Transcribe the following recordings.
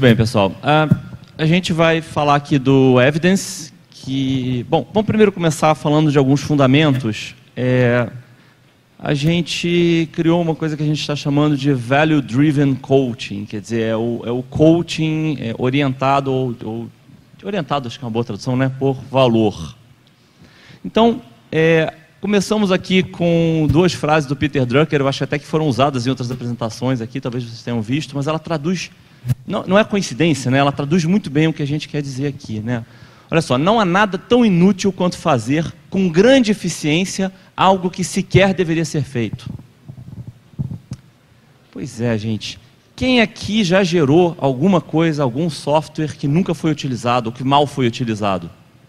bem, pessoal. A gente vai falar aqui do Evidence, que... Bom, vamos primeiro começar falando de alguns fundamentos. A gente criou uma coisa que a gente está chamando de Value Driven Coaching, quer dizer, é o coaching orientado, orientado, acho que é uma boa tradução, né, por valor. Então, começamos aqui com duas frases do Peter Drucker, eu acho até que foram usadas em outras apresentações aqui, talvez vocês tenham visto, mas ela traduz, não é coincidência, né? Ela traduz muito bem o que a gente quer dizer aqui, né? Olha só, não há nada tão inútil quanto fazer com grande eficiência algo que sequer deveria ser feito. Pois é, gente. Quem aqui já gerou alguma coisa, algum software que nunca foi utilizado, ou que mal foi utilizado?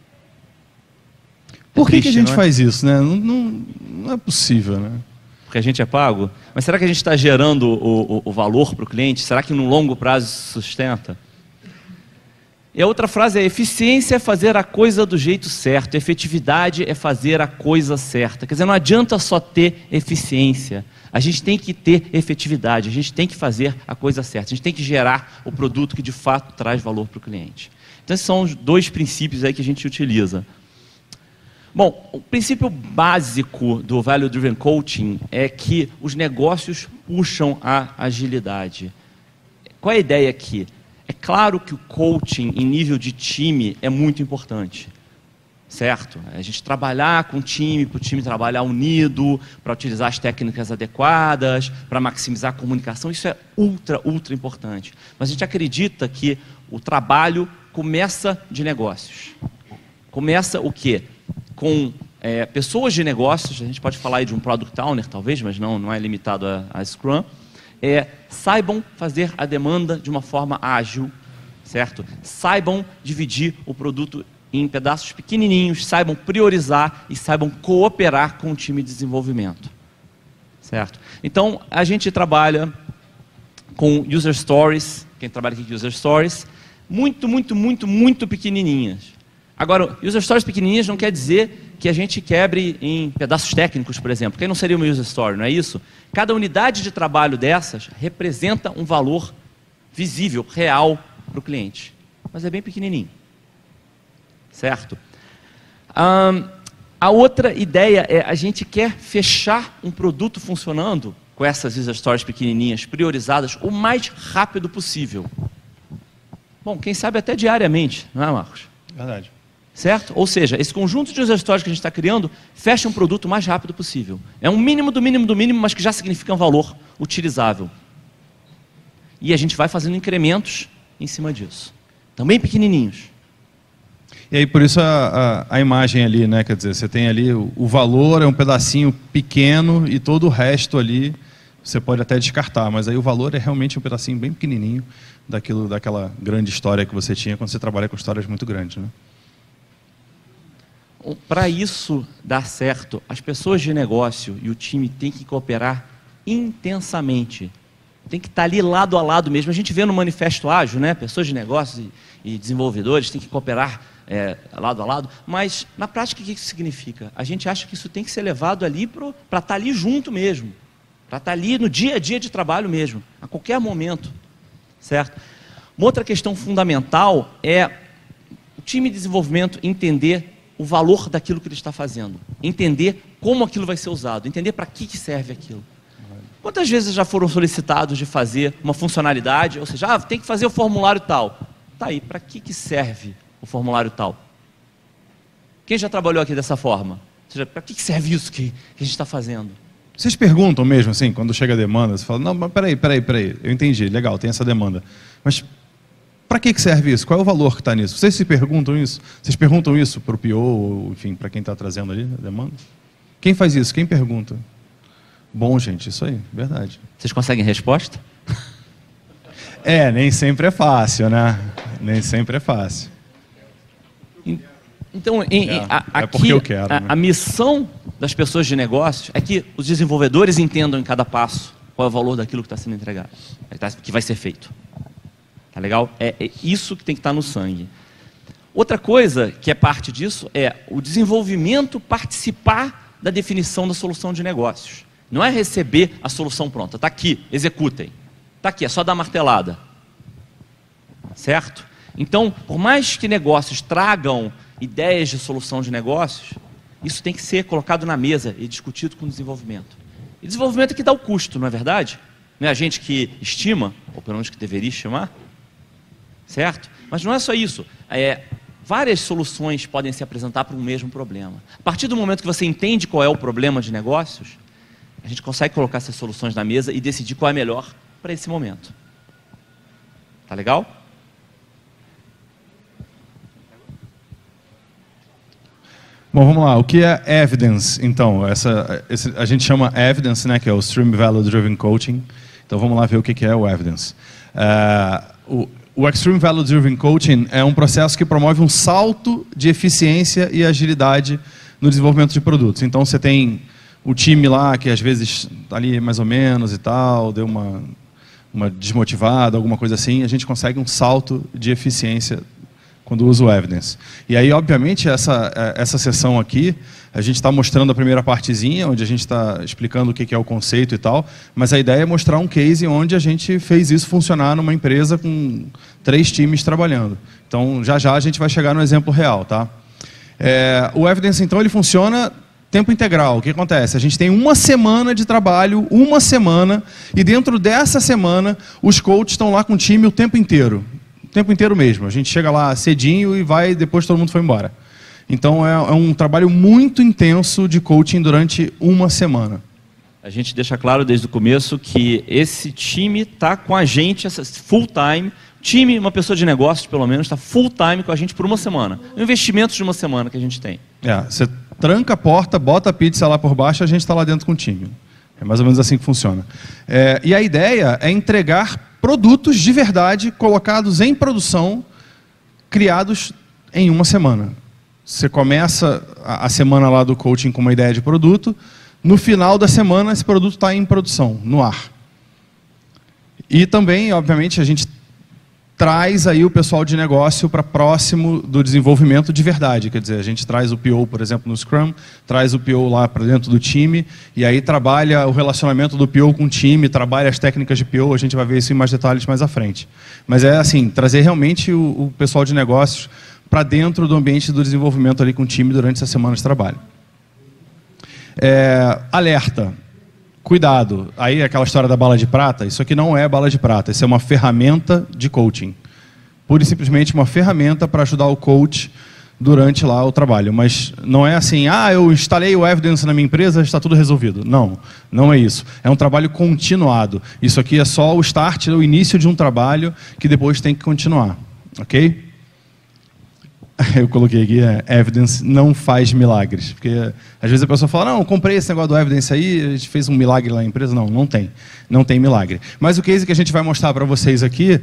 Por que a gente faz isso, né? Não é possível, né? Porque a gente é pago? Mas será que a gente está gerando o valor para o cliente? Será que no longo prazo isso sustenta? E a outra frase é: eficiência é fazer a coisa do jeito certo, efetividade é fazer a coisa certa. Quer dizer, não adianta só ter eficiência, a gente tem que ter efetividade, a gente tem que fazer a coisa certa, a gente tem que gerar o produto que de fato traz valor para o cliente. Então esses são os dois princípios aí que a gente utiliza. Bom, o princípio básico do Value Driven Coaching é que os negócios puxam a agilidade. Qual é a ideia aqui? É claro que o coaching em nível de time é muito importante, certo? A gente trabalhar com o time, para o time trabalhar unido, para utilizar as técnicas adequadas, para maximizar a comunicação, isso é ultra importante. Mas a gente acredita que o trabalho começa de negócios. Começa o quê? Com pessoas de negócios, a gente pode falar aí de um Product Owner talvez, mas não é limitado a Scrum, saibam fazer a demanda de uma forma ágil, certo? Saibam dividir o produto em pedaços pequenininhos, saibam priorizar e saibam cooperar com o time de desenvolvimento, certo? Então, a gente trabalha com User Stories, quem trabalha aqui com User Stories, muito pequenininhas. Agora, User Stories pequenininhas não quer dizer que a gente quebre em pedaços técnicos, por exemplo. Quem não seria uma User Story, não é isso? Cada unidade de trabalho dessas representa um valor visível, real para o cliente. Mas é bem pequenininho. Certo? A outra ideia é a gente quer fechar um produto funcionando com essas User Stories pequenininhas, priorizadas, o mais rápido possível. Bom, quem sabe até diariamente, não é, Marcos? Verdade. Certo? Ou seja, esse conjunto de user stories que a gente está criando fecha um produto o mais rápido possível. É um mínimo do mínimo, mas que já significa um valor utilizável. E a gente vai fazendo incrementos em cima disso. Também pequenininhos. E aí, por isso a imagem ali, né? Quer dizer, você tem ali o valor, é um pedacinho pequeno e todo o resto ali você pode até descartar, mas aí o valor é realmente um pedacinho bem pequenininho daquela grande história que você tinha quando você trabalha com histórias muito grandes, né? Para isso dar certo, as pessoas de negócio e o time têm que cooperar intensamente. Tem que estar ali lado a lado mesmo. A gente vê no Manifesto Ágil, né? Pessoas de negócios e desenvolvedores têm que cooperar lado a lado. Mas, na prática, o que isso significa? A gente acha que isso tem que ser levado ali para estar ali junto mesmo. Para estar ali no dia a dia de trabalho mesmo. A qualquer momento. Certo? Uma outra questão fundamental é o time de desenvolvimento entender o valor daquilo que ele está fazendo. Entender como aquilo vai ser usado. Entender para que serve aquilo. Quantas vezes já foram solicitados de fazer uma funcionalidade, ou seja, tem que fazer o formulário tal. Tá aí, para que serve o formulário tal? Quem já trabalhou aqui dessa forma? Ou seja, para que serve isso que a gente está fazendo? Vocês perguntam mesmo, assim, quando chega a demanda, você fala, não, mas peraí, eu entendi, legal, tem essa demanda. Mas para que serve isso? Qual é o valor que está nisso? Vocês se perguntam isso? Vocês perguntam isso para o PO, ou, enfim, para quem está trazendo ali a demanda? Quem faz isso? Quem pergunta? Bom, gente, isso aí, verdade. Vocês conseguem resposta? Nem sempre é fácil, né? Nem sempre é fácil. Então, porque eu quero, né? A missão das pessoas de negócios é que os desenvolvedores entendam em cada passo qual é o valor daquilo que está sendo entregado, que vai ser feito. Tá legal? É isso que tem que estar no sangue. Outra coisa que é parte disso é o desenvolvimento participar da definição da solução de negócios. Não é receber a solução pronta. Está aqui, executem. Está aqui, é só dar martelada. certo? Então, por mais que negócios tragam ideias de solução de negócios, isso tem que ser colocado na mesa e discutido com o desenvolvimento. E desenvolvimento é que dá o custo, não é verdade? Não é a gente que estima, ou pelo menos que deveria estimar, certo? Mas não é só isso. Várias soluções podem se apresentar para um mesmo problema. A partir do momento que você entende qual é o problema de negócios, a gente consegue colocar essas soluções na mesa e decidir qual é melhor para esse momento. Tá legal? Bom, vamos lá. O que é evidence? Então, a gente chama evidence, né, que é o Stream Value Driven Coaching. Então, vamos lá ver o que é o evidence. O Extreme Value Driven Coaching é um processo que promove um salto de eficiência e agilidade no desenvolvimento de produtos. Então, você tem o time lá que às vezes está ali mais ou menos e tal, deu uma desmotivada, alguma coisa assim, a gente consegue um salto de eficiência quando usa o evidence. E aí, obviamente, essa sessão aqui, a gente está mostrando a primeira partezinha, onde a gente está explicando o que é o conceito e tal, mas a ideia é mostrar um case onde a gente fez isso funcionar numa empresa com 3 times trabalhando. Então, já a gente vai chegar no exemplo real, tá? O evidence, então, ele funciona tempo integral. O que acontece? A gente tem uma semana de trabalho, uma semana, e dentro dessa semana, os coaches estão lá com o time o tempo inteiro. O tempo inteiro mesmo. A gente chega lá cedinho e vai, depois todo mundo foi embora. Então, é um trabalho muito intenso de coaching durante uma semana. A gente deixa claro desde o começo que esse time está com a gente full time. Time, uma pessoa de negócios, pelo menos, está full time com a gente por uma semana. Um investimento de uma semana que a gente tem. Você tranca a porta, bota a pizza lá por baixo, a gente está lá dentro com o time. É mais ou menos assim que funciona. E a ideia é entregar produtos de verdade, colocados em produção, criados em uma semana. Você começa a semana lá do coaching com uma ideia de produto, no final da semana esse produto está em produção, no ar. E também, obviamente, a gente traz aí o pessoal de negócio para próximo do desenvolvimento de verdade. Quer dizer, a gente traz o PO, por exemplo, no Scrum, traz o PO lá para dentro do time, e aí trabalha o relacionamento do PO com o time, trabalha as técnicas de PO, a gente vai ver isso em mais detalhes mais à frente. Mas é assim, trazer realmente o pessoal de negócios para dentro do ambiente do desenvolvimento ali com o time durante essa semana de trabalho. Alerta. Cuidado, aí aquela história da bala de prata, isso aqui não é bala de prata, isso é uma ferramenta de coaching. Pura e simplesmente uma ferramenta para ajudar o coach durante lá o trabalho. Mas não é assim, eu instalei o evidence na minha empresa, está tudo resolvido. Não, não é isso. É um trabalho continuado. Isso aqui é só o start, o início de um trabalho que depois tem que continuar. Ok? Eu coloquei aqui, evidence não faz milagres. Porque às vezes a pessoa fala, não, eu comprei esse negócio do evidence aí, a gente fez um milagre lá na empresa. Não, não tem. Não tem milagre. Mas o case que a gente vai mostrar para vocês aqui,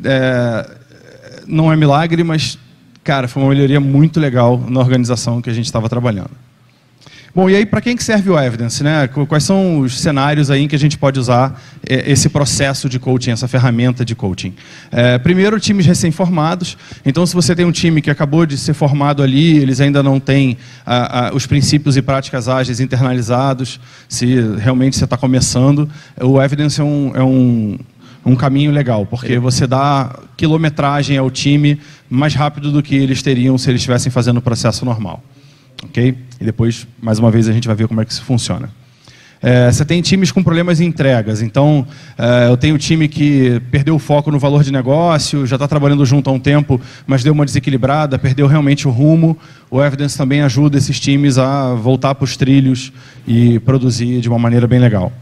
não é milagre, mas, cara, foi uma melhoria muito legal na organização que a gente estava trabalhando. Bom, e aí para quem que serve o evidence, né? Quais são os cenários aí em que a gente pode usar esse processo de coaching, essa ferramenta de coaching? Primeiro, times recém-formados. Então, se você tem um time que acabou de ser formado ali, eles ainda não têm os princípios e práticas ágeis internalizados, se realmente você está começando, o evidence é um caminho legal, porque você dá quilometragem ao time mais rápido do que eles teriam se eles estivessem fazendo o processo normal. Ok? E depois, mais uma vez, a gente vai ver como é que isso funciona. Você tem times com problemas em entregas. Então, eu tenho um time que perdeu o foco no valor de negócio, já está trabalhando junto há um tempo, mas deu uma desequilibrada, perdeu realmente o rumo. O Evidence também ajuda esses times a voltar para os trilhos e produzir de uma maneira bem legal.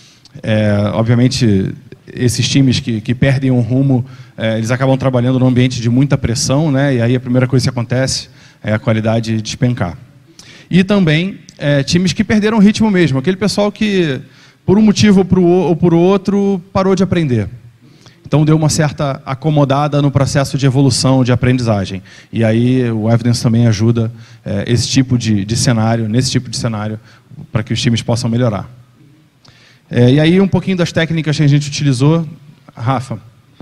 Obviamente, esses times que perdem o rumo, eles acabam trabalhando num ambiente de muita pressão, né? E aí a primeira coisa que acontece é a qualidade despencar. E também times que perderam o ritmo mesmo. Aquele pessoal que, por um motivo ou por outro, parou de aprender. Então, deu uma certa acomodada no processo de evolução, de aprendizagem. E aí, o Evidence também ajuda esse tipo de cenário, nesse tipo de cenário, para que os times possam melhorar. E aí, um pouquinho das técnicas que a gente utilizou. Rafa.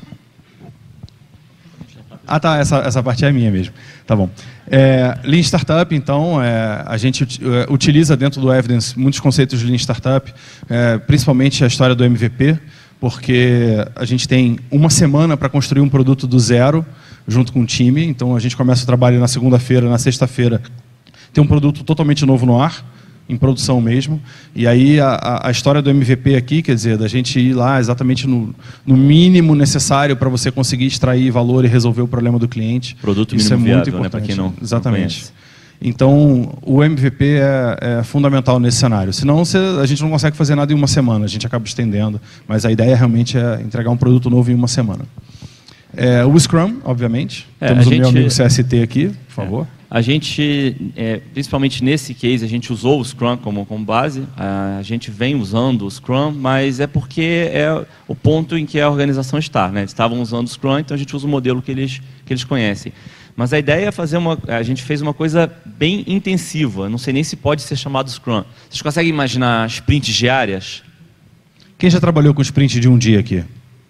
Tá, essa parte é minha mesmo. Tá bom. Lean Startup, então, a gente utiliza dentro do Evidence muitos conceitos de Lean Startup, principalmente a história do MVP, porque a gente tem uma semana para construir um produto do zero, junto com o time. Então, a gente começa o trabalho na segunda-feira, na sexta-feira, tem um produto totalmente novo no ar, em produção mesmo. E aí, a história do MVP aqui, quer dizer, da gente ir lá exatamente no mínimo necessário para você conseguir extrair valor e resolver o problema do cliente. Produto Isso mínimo é muito viável, né, importante. para quem não exatamente. conhece. Então, o MVP é fundamental nesse cenário. Senão, a gente não consegue fazer nada em uma semana, a gente acaba estendendo. Mas a ideia realmente é entregar um produto novo em uma semana. O Scrum, obviamente. Temos o meu amigo CST aqui, por favor. A gente, principalmente nesse case, a gente usou o Scrum como base. A gente vem usando o Scrum, mas é porque é o ponto em que a organização está, né? Eles estavam usando o Scrum, então a gente usa o modelo que eles conhecem. Mas a ideia é fazer a gente fez uma coisa bem intensiva. Não sei nem se pode ser chamado Scrum. Vocês conseguem imaginar sprints diárias? Quem já trabalhou com sprint de um dia aqui?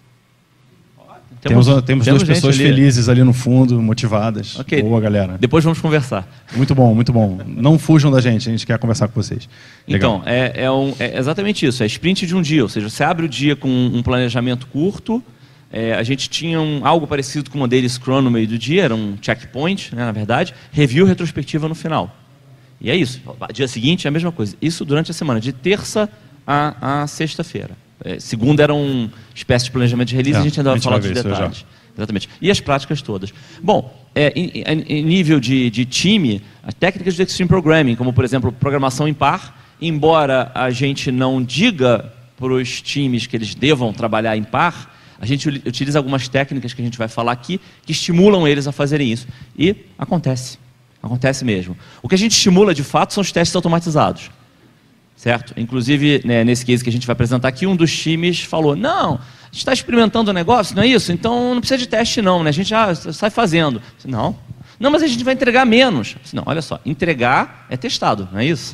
Temos duas pessoas felizes ali no fundo, motivadas. Okay. Boa, galera. Depois vamos conversar. Muito bom, muito bom. Não fujam da gente, a gente quer conversar com vocês. Legal. Então, é exatamente isso. É sprint de um dia, ou seja, você abre o dia com um planejamento curto. A gente tinha algo parecido com o modelo Scrum no meio do dia, era um checkpoint, né, na verdade, review retrospectiva no final. E é isso. Dia seguinte é a mesma coisa. Isso durante a semana, de terça a sexta-feira. Segunda era uma espécie de planejamento de release, a gente ainda vai falar dos detalhes. Exatamente. E as práticas todas. Bom, em nível de time, as técnicas de Extreme Programming, como por exemplo, programação em par, embora a gente não diga para os times que eles devam trabalhar em par, a gente utiliza algumas técnicas que a gente vai falar aqui que estimulam eles a fazerem isso. E acontece. Acontece mesmo. O que a gente estimula, de fato, são os testes automatizados. Certo? Inclusive, né, nesse case que a gente vai apresentar aqui, um dos times falou, não, a gente está experimentando o negócio, não é isso? Então não precisa de teste não, né? A gente já sai fazendo. Não, mas a gente vai entregar menos. Não, olha só, entregar é testado, não é isso?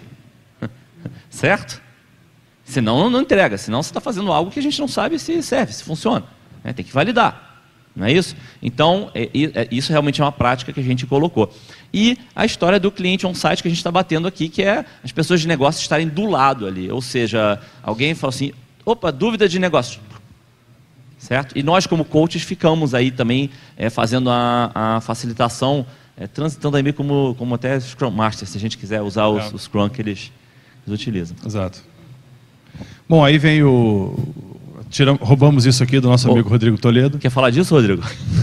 Certo? Senão não entrega, senão você está fazendo algo que a gente não sabe se serve, se funciona. Tem que validar, não é isso? Então, isso realmente é uma prática que a gente colocou. E a história do cliente on-site que a gente está batendo aqui, que é as pessoas de negócio estarem do lado ali. Ou seja, alguém fala assim, opa, dúvida de negócio. Certo? E nós, como coaches, ficamos aí também fazendo a facilitação, transitando aí meio como até Scrum Master, se a gente quiser usar o Scrum que eles utilizam. Exato. Bom, aí vem roubamos isso aqui do nosso amigo Rodrigo Toledo. Quer falar disso, Rodrigo?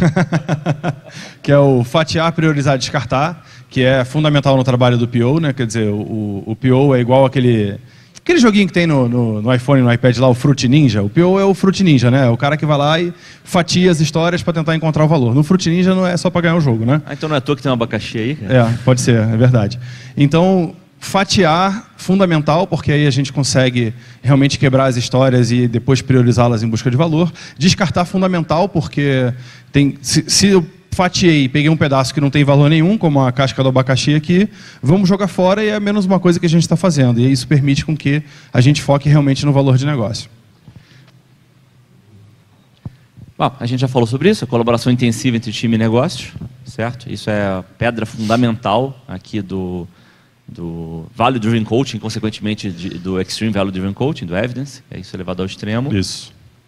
Que é o fatiar, priorizar, descartar, que é fundamental no trabalho do PO, né? Quer dizer, o PO é igual aquele joguinho que tem no iPhone, no iPad lá, o Fruit Ninja. O PO é o Fruit Ninja, né? É o cara que vai lá e fatia as histórias para tentar encontrar o valor. No Fruit Ninja não é só para ganhar o jogo, né? Então não é à toa que tem um abacaxi aí, cara? Pode ser, é verdade. Então, fatiar, fundamental, porque aí a gente consegue realmente quebrar as histórias e depois priorizá-las em busca de valor. Descartar, fundamental, porque se eu fatiei e peguei um pedaço que não tem valor nenhum, como a casca do abacaxi aqui, vamos jogar fora e é menos uma coisa que a gente está fazendo. E isso permite com que a gente foque realmente no valor de negócio. Bom, a gente já falou sobre isso, a colaboração intensiva entre time e negócio, certo? Isso é a pedra fundamental aqui do Value Driven Coaching, consequentemente do Extreme Value Driven Coaching, do Evidence, é isso elevado ao extremo. Isso.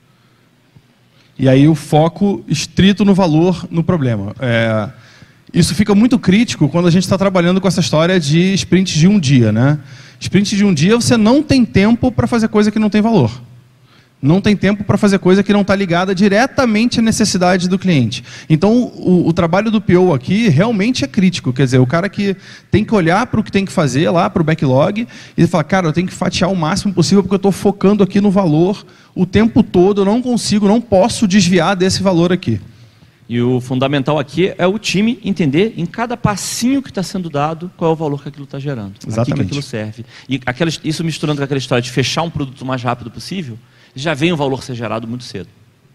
E aí o foco estrito no valor, no problema. Isso fica muito crítico quando a gente está trabalhando com essa história de sprint de um dia, né? Sprint de um dia você não tem tempo para fazer coisa que não tem valor. Não tem tempo para fazer coisa que não está ligada diretamente à necessidade do cliente. Então, o trabalho do PO aqui realmente é crítico. Quer dizer, o cara que tem que olhar para o que tem que fazer lá, para o backlog, e falar, cara, eu tenho que fatiar o máximo possível porque eu estou focando aqui no valor o tempo todo, eu não posso desviar desse valor aqui. E o fundamental aqui é o time entender em cada passinho que está sendo dado qual é o valor que aquilo está gerando. Exatamente. Aqui que aquilo serve. E isso misturando com aquela história de fechar um produto o mais rápido possível, já vem o valor ser gerado muito cedo.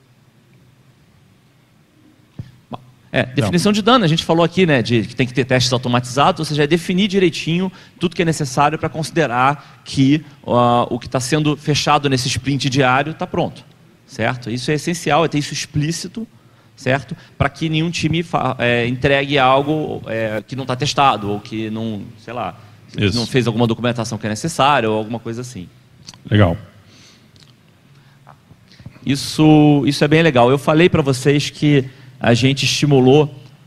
Bom, definição de dano, a gente falou aqui, né, que tem que ter testes automatizados, ou seja, definir direitinho tudo que é necessário para considerar que o que está sendo fechado nesse sprint diário está pronto, certo? Isso é essencial, é ter isso explícito, certo? Para que nenhum time entregue algo que não está testado, ou que não, sei lá, não fez alguma documentação que é necessária, ou alguma coisa assim. Legal. Isso é bem legal. Eu falei para vocês que a gente estimula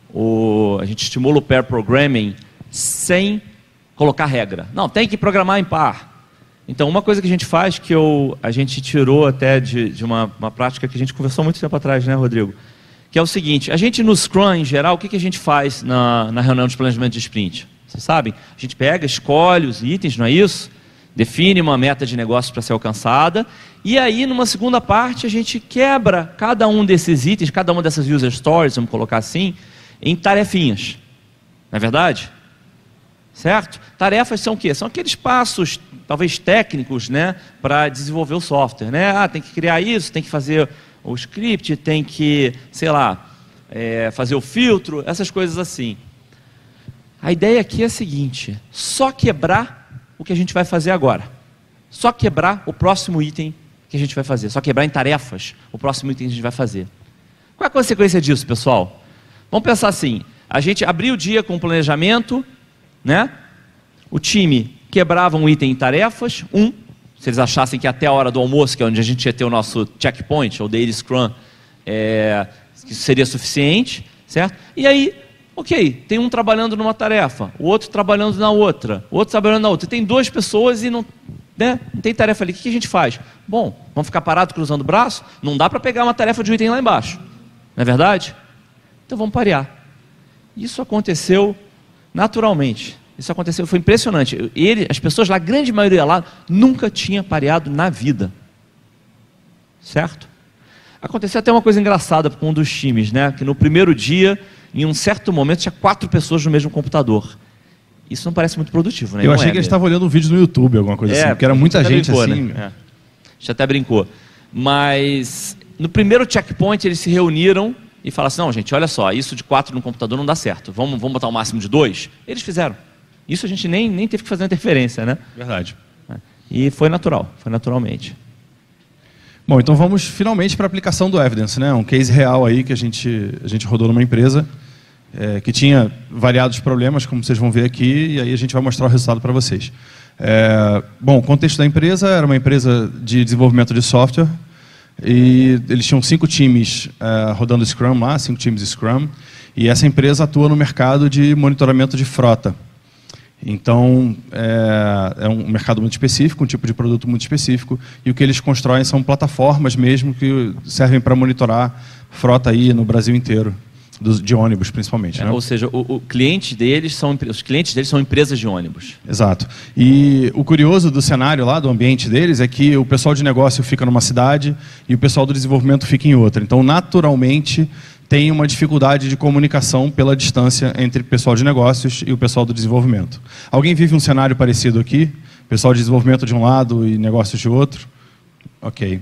o pair programming sem colocar regra. Não, tem que programar em par. Então, uma coisa que a gente faz, que a gente tirou até de uma prática que a gente conversou muito tempo atrás, né, Rodrigo? Que é o seguinte, a gente no Scrum, em geral, o que a gente faz na reunião de planejamento de sprint? Vocês sabem? A gente pega, escolhe os itens, não é isso? Define uma meta de negócio para ser alcançada, e aí, numa segunda parte, a gente quebra cada um desses itens, cada uma dessas user stories, vamos colocar assim, em tarefinhas. Não é verdade? Certo? Tarefas são o quê? São aqueles passos, talvez técnicos, né, para desenvolver o software, né? Tem que criar isso, tem que fazer o script, tem que, sei lá, fazer o filtro, essas coisas assim. A ideia aqui é a seguinte, só quebrar o que a gente vai fazer agora. Só quebrar o próximo item que a gente vai fazer. Só quebrar em tarefas o próximo item que a gente vai fazer. Qual é a consequência disso, pessoal? Vamos pensar assim, a gente abriu o dia com o planejamento, né? O time quebrava um item em tarefas, se eles achassem que até a hora do almoço, que é onde a gente ia ter o nosso checkpoint, ou daily scrum, que seria suficiente, certo? E aí, ok, tem um trabalhando numa tarefa, o outro trabalhando na outra, o outro trabalhando na outra. Tem duas pessoas e não tem tarefa ali. O que a gente faz? Bom, vamos ficar parados cruzando o braço? Não dá para pegar uma tarefa de um item lá embaixo. Não é verdade? Então vamos parear. Isso aconteceu naturalmente. Isso aconteceu, foi impressionante. As pessoas lá, a grande maioria lá, nunca tinha pareado na vida. Certo? Aconteceu até uma coisa engraçada com um dos times, né? Que no primeiro dia, em um certo momento, tinha 4 pessoas no mesmo computador. Isso não parece muito produtivo, né? Eu achei que eles estavam olhando um vídeo no YouTube, alguma coisa assim, porque era muita gente brincou, assim. Né? A gente até brincou. Mas no primeiro checkpoint eles se reuniram e falaram assim, não, gente, olha só, isso de 4 no computador não dá certo. Vamos botar o máximo de 2? Eles fizeram. Isso a gente nem teve que fazer uma interferência, né? Verdade. E foi natural, foi naturalmente. Bom, então vamos finalmente para a aplicação do Evidence, né? Um case real aí que a gente rodou numa empresa que tinha variados problemas, como vocês vão ver aqui, e aí a gente vai mostrar o resultado para vocês. Bom, o contexto da empresa era uma empresa de desenvolvimento de software, e eles tinham 5 times rodando Scrum lá, 5 times Scrum, e essa empresa atua no mercado de monitoramento de frota. Então, é um mercado muito específico, um tipo de produto muito específico, e o que eles constroem são plataformas mesmo que servem para monitorar frota aí no Brasil inteiro, de ônibus principalmente. Né? Ou seja, os clientes deles são empresas de ônibus. Exato. E o curioso do cenário lá, do ambiente deles, é que o pessoal de negócio fica numa cidade e o pessoal do desenvolvimento fica em outra. Então, naturalmente, tem uma dificuldade de comunicação pela distância entre o pessoal de negócios e o pessoal do desenvolvimento. Alguém vive um cenário parecido aqui? Pessoal de desenvolvimento de um lado e negócios de outro? Ok.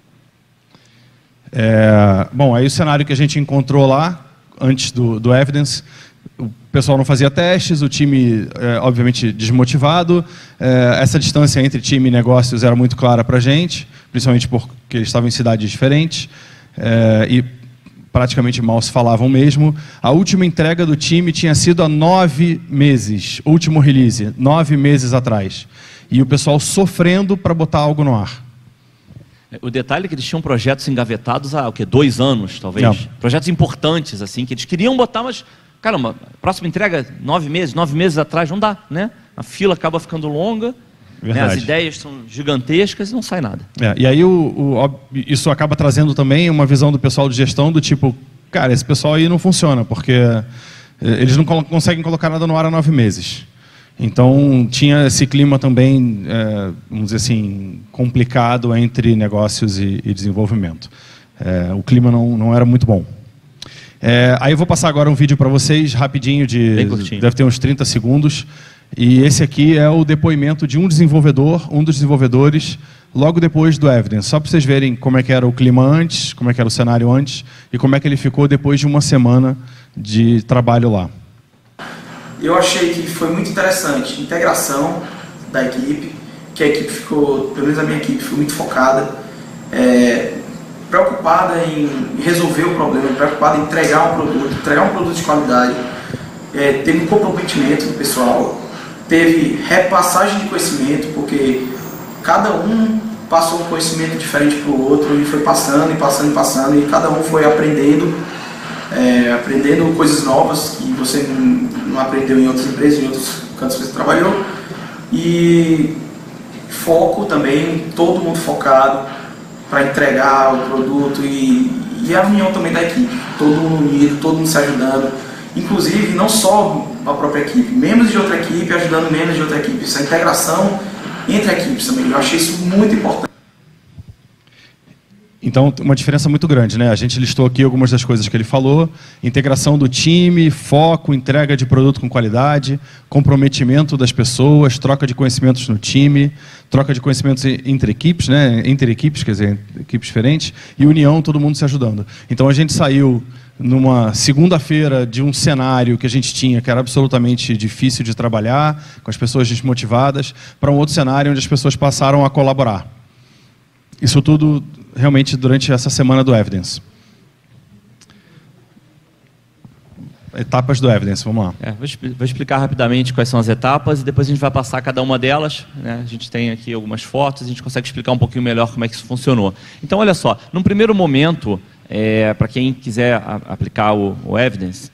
Bom, aí o cenário que a gente encontrou lá, antes do Evidence, o pessoal não fazia testes, o time, obviamente, desmotivado. Essa distância entre time e negócios era muito clara para a gente, principalmente porque eles estavam em cidades diferentes. E praticamente mal se falavam mesmo. A última entrega do time tinha sido há 9 meses, último release, 9 meses atrás. E o pessoal sofrendo para botar algo no ar. O detalhe é que eles tinham projetos engavetados há 2 anos, talvez. Não. Projetos importantes, assim, que eles queriam botar, mas, caramba, próxima entrega, 9 meses atrás, não dá, né? A fila acaba ficando longa, né? As ideias são gigantescas e não sai nada. E aí isso acaba trazendo também uma visão do pessoal de gestão do tipo, cara, esse pessoal aí não funciona, porque eles não conseguem colocar nada no ar há 9 meses. Então, tinha esse clima também, vamos dizer assim, complicado entre negócios e desenvolvimento. O clima não era muito bom. Aí eu vou passar agora um vídeo para vocês, rapidinho, deve ter uns 30 segundos. E esse aqui é o depoimento de um dos desenvolvedores, logo depois do Evidence. Só para vocês verem como é que era o clima antes, como é que era o cenário antes, e como é que ele ficou depois de uma semana de trabalho lá. Eu achei que foi muito interessante a integração da equipe, que a equipe ficou, pelo menos a minha equipe, ficou muito focada, preocupada em resolver o problema, preocupada em entregar um produto de qualidade, teve um comprometimento do pessoal, teve repassagem de conhecimento, porque cada um passou um conhecimento diferente para o outro e foi passando e passando e passando, e cada um foi aprendendo, aprendendo coisas novas que você não aprendeu em outras empresas, em outros cantos que você trabalhou. E foco também, todo mundo focado para entregar o produto e a união também da equipe, todo mundo unido, todo mundo se ajudando, inclusive não só a própria equipe, membros de outra equipe ajudando membros de outra equipe, essa integração entre equipes também, eu achei isso muito importante. Então, uma diferença muito grande, né? A gente listou aqui algumas das coisas que ele falou: integração do time, foco, entrega de produto com qualidade, comprometimento das pessoas, troca de conhecimentos no time, troca de conhecimentos entre equipes, né? Entre equipes, quer dizer, equipes diferentes, e união, todo mundo se ajudando. Então, a gente saiu numa segunda-feira de um cenário que a gente tinha, que era absolutamente difícil de trabalhar, com as pessoas desmotivadas, para um outro cenário onde as pessoas passaram a colaborar. Isso tudo realmente durante essa semana do Evidence. Etapas do Evidence, vamos lá. Vou explicar rapidamente quais são as etapas e depois a gente vai passar cada uma delas, né? A gente tem aqui algumas fotos, a gente consegue explicar um pouquinho melhor como é que isso funcionou. Então, olha só, num primeiro momento, para quem quiser aplicar o Evidence,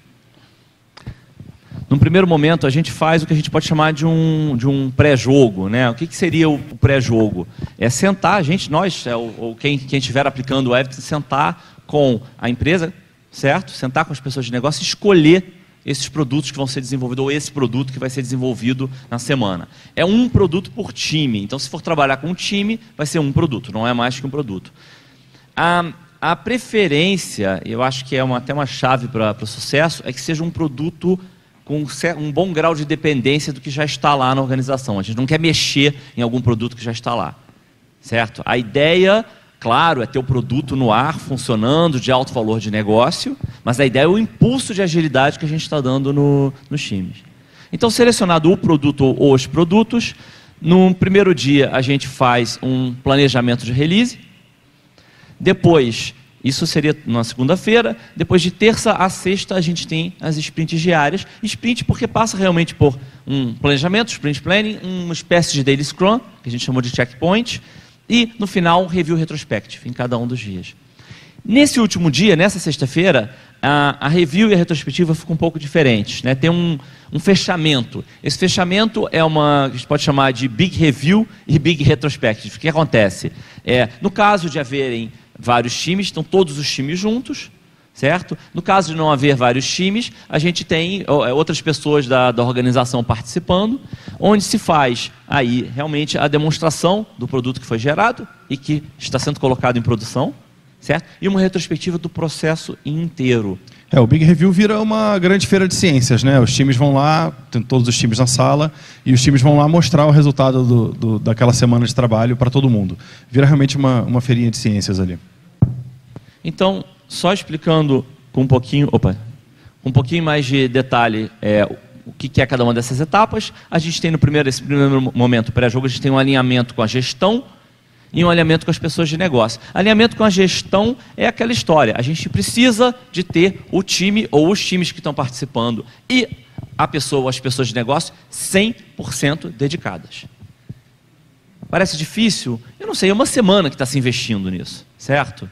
num primeiro momento, a gente faz o que a gente pode chamar de um pré-jogo, né? O que seria o pré-jogo? É sentar, nós, ou quem estiver aplicando o Evidence, sentar com a empresa, certo? Sentar com as pessoas de negócio e escolher esses produtos que vão ser desenvolvidos, ou esse produto que vai ser desenvolvido na semana. É um produto por time. Então, se for trabalhar com um time, vai ser um produto, não é mais que um produto. A preferência, eu acho que é até uma chave para o sucesso, é que seja um produto com um bom grau de dependência do que já está lá na organização. A gente não quer mexer em algum produto que já está lá, certo? A ideia, claro, é ter o produto no ar, funcionando, de alto valor de negócio, mas a ideia é o impulso de agilidade que a gente está dando nos times. Então, selecionado o produto ou os produtos, no primeiro dia a gente faz um planejamento de release, depois, isso seria na segunda-feira, depois de terça a sexta a gente tem as sprints diárias. Sprint porque passa realmente por um planejamento, sprint planning, uma espécie de daily scrum, que a gente chamou de checkpoint, e no final, review retrospective, em cada um dos dias. Nesse último dia, nessa sexta-feira, a review e a retrospectiva ficam um pouco diferentes, né? Tem um fechamento. Esse fechamento é a gente pode chamar de big review e big retrospective. O que acontece? No caso de haverem vários times, estão todos os times juntos, certo? No caso de não haver vários times, a gente tem outras pessoas da organização participando, onde se faz aí realmente a demonstração do produto que foi gerado e que está sendo colocado em produção, certo? E uma retrospectiva do processo inteiro. O Big Review vira uma grande feira de ciências, né? Os times vão lá, tem todos os times na sala, e os times vão lá mostrar o resultado daquela semana de trabalho para todo mundo. Vira realmente uma feirinha de ciências ali. Então, só explicando com um pouquinho mais de detalhe o que é cada uma dessas etapas, a gente tem esse primeiro momento pré-jogo, a gente tem um alinhamento com a gestão, e um alinhamento com as pessoas de negócio. Alinhamento com a gestão é aquela história. A gente precisa de ter o time ou os times que estão participando e as pessoas de negócio 100% dedicadas. Parece difícil? Eu não sei, é uma semana que está se investindo nisso, certo?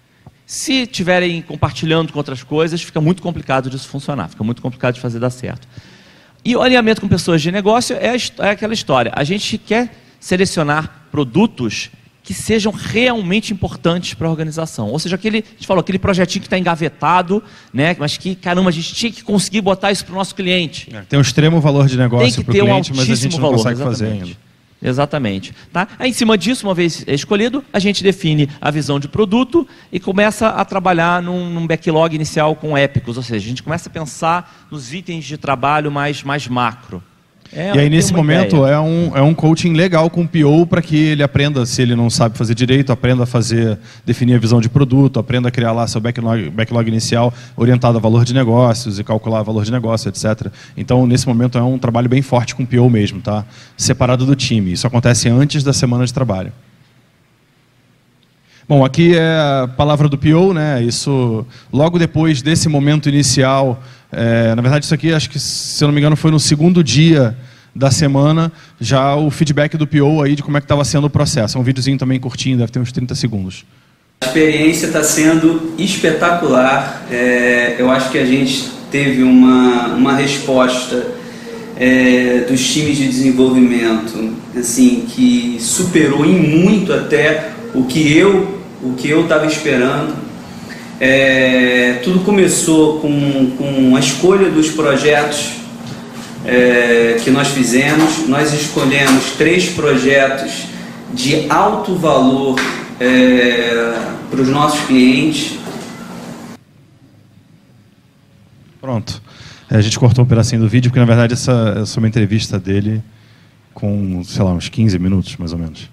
Se estiverem compartilhando com outras coisas, fica muito complicado disso funcionar, fica muito complicado de fazer dar certo. E o alinhamento com pessoas de negócio é aquela história. A gente quer selecionar produtos que sejam realmente importantes para a organização. Ou seja, a gente falou, aquele projetinho que está engavetado, né? Mas que, caramba, a gente tinha que conseguir botar isso para o nosso cliente. Tem um extremo valor de negócio para o cliente, mas a gente não consegue fazer ainda. Exatamente. Tá? Aí, em cima disso, uma vez escolhido, a gente define a visão de produto e começa a trabalhar num backlog inicial com épicos. Ou seja, a gente começa a pensar nos itens de trabalho mais macro. E aí, nesse momento, é um coaching legal com o PO para que ele aprenda, se ele não sabe fazer direito, aprenda a definir a visão de produto, aprenda a criar lá seu backlog inicial orientado a valor de negócios e calcular valor de negócio, etc. Então, nesse momento, é um trabalho bem forte com o PO mesmo, tá? Separado do time. Isso acontece antes da semana de trabalho. Bom, aqui é a palavra do PO, né? Isso, logo depois desse momento inicial, na verdade isso aqui, acho que, se eu não me engano, foi no segundo dia da semana, já o feedback do PO aí de como é que estava sendo o processo. É um videozinho também curtinho, deve ter uns 30 segundos. A experiência está sendo espetacular. Eu acho que a gente teve uma resposta dos times de desenvolvimento assim, que superou em muito até o que eu estava esperando. Tudo começou com a escolha dos projetos que nós fizemos. Nós escolhemos 3 projetos de alto valor para os nossos clientes. Pronto. A gente cortou um pedacinho do vídeo, porque na verdade essa é uma entrevista dele com, sei lá, uns 15 minutos, mais ou menos.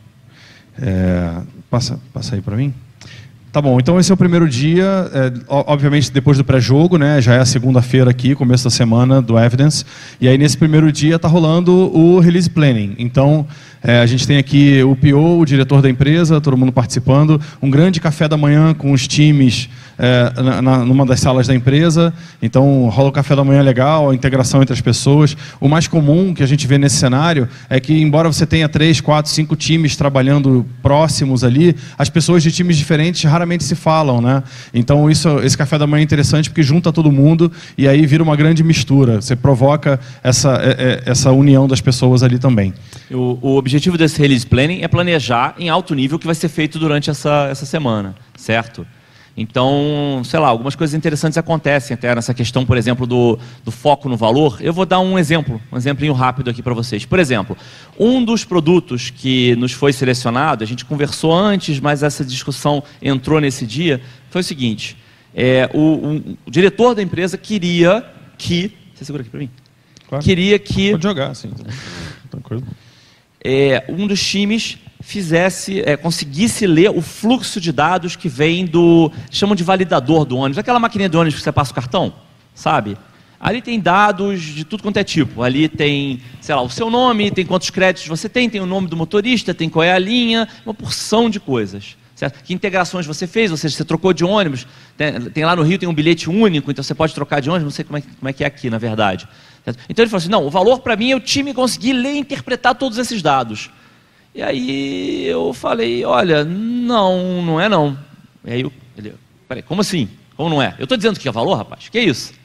Passa aí para mim. Tá bom, então esse é o primeiro dia, obviamente depois do pré-jogo, né, já é a segunda-feira aqui, começo da semana do Evidence, e aí nesse primeiro dia está rolando o Release Planning. Então, a gente tem aqui o PO, o diretor da empresa, todo mundo participando, um grande café da manhã com os times numa das salas da empresa, então rola o café da manhã legal, a integração entre as pessoas. O mais comum que a gente vê nesse cenário é que, embora você tenha 3, 4, 5 times trabalhando próximos ali, as pessoas de times diferentes raramente se falam, né? Então esse café da manhã é interessante porque junta todo mundo e aí vira uma grande mistura, você provoca essa união das pessoas ali também. O objetivo desse Release Planning é planejar em alto nível o que vai ser feito durante essa semana, certo? Então, sei lá, algumas coisas interessantes acontecem até nessa questão, por exemplo, do foco no valor. Eu vou dar um exemplinho rápido aqui para vocês. Por exemplo, um dos produtos que nos foi selecionado, a gente conversou antes, mas essa discussão entrou nesse dia, foi o seguinte, o diretor da empresa queria que... Você segura aqui para mim? Claro. Queria que... Pode jogar, sim. Tranquilo. Um dos times conseguisse ler o fluxo de dados que vem chamam de validador do ônibus, aquela maquininha de ônibus que você passa o cartão, sabe? Ali tem dados de tudo quanto é tipo, ali tem, sei lá, o seu nome, tem quantos créditos você tem o nome do motorista, tem qual é a linha, uma porção de coisas. Certo? Que integrações você fez, ou seja, você trocou de ônibus, tem lá no Rio tem um bilhete único, então você pode trocar de ônibus, não sei como é que é aqui na verdade. Certo? Então ele falou assim, não, o valor para mim é o time conseguir ler e interpretar todos esses dados. E aí eu falei, olha, não é não. E aí ele, peraí, como assim? Como não é? Eu estou dizendo que é valor, rapaz, que é isso?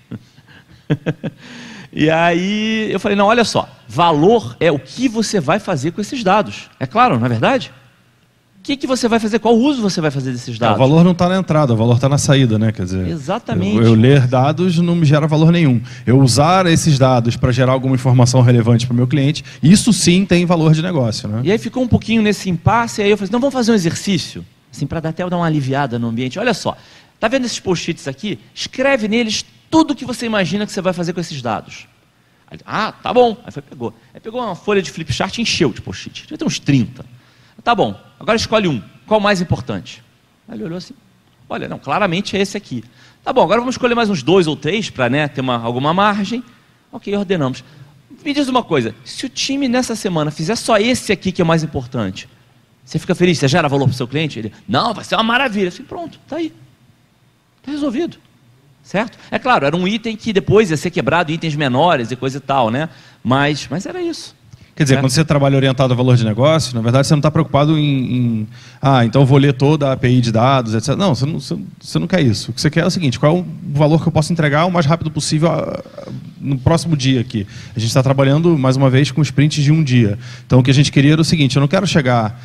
E aí eu falei, não, olha só, valor é o que você vai fazer com esses dados. É claro, não é verdade? O que você vai fazer? Qual uso você vai fazer desses dados? O valor não está na entrada, o valor está na saída, né? Quer dizer, exatamente. Eu ler dados não me gera valor nenhum. Eu usar esses dados para gerar alguma informação relevante para o meu cliente, isso sim tem valor de negócio, né? E aí ficou um pouquinho nesse impasse, e aí eu falei, não, vamos fazer um exercício, assim, para dar uma aliviada no ambiente. Olha só, tá vendo esses post-its aqui? Escreve neles tudo que você imagina que você vai fazer com esses dados. Aí, tá bom. Aí pegou. Aí pegou uma folha de flip chart e encheu de post-it. Já tem uns 30. Tá bom, agora escolhe um. Qual o mais importante? Aí ele olhou assim, olha, não, claramente é esse aqui. Tá bom, agora vamos escolher mais uns 2 ou 3 para ter alguma margem. Ok, ordenamos. Me diz uma coisa, se o time nessa semana fizer só esse aqui que é o mais importante, você fica feliz? Você gera valor para o seu cliente? Ele, não, vai ser uma maravilha. Assim, pronto, tá aí. Tá resolvido. Certo? É claro, era um item que depois ia ser quebrado em itens menores e coisa e tal, né? Mas era isso. Quer dizer, quando você trabalha orientado a valor de negócio, na verdade você não está preocupado então eu vou ler toda a API de dados, etc. Não, você não quer isso. O que você quer é o seguinte, qual é o valor que eu posso entregar o mais rápido possível no próximo dia aqui. A gente está trabalhando, mais uma vez, com sprints de um dia. Então o que a gente queria era o seguinte, eu não quero chegar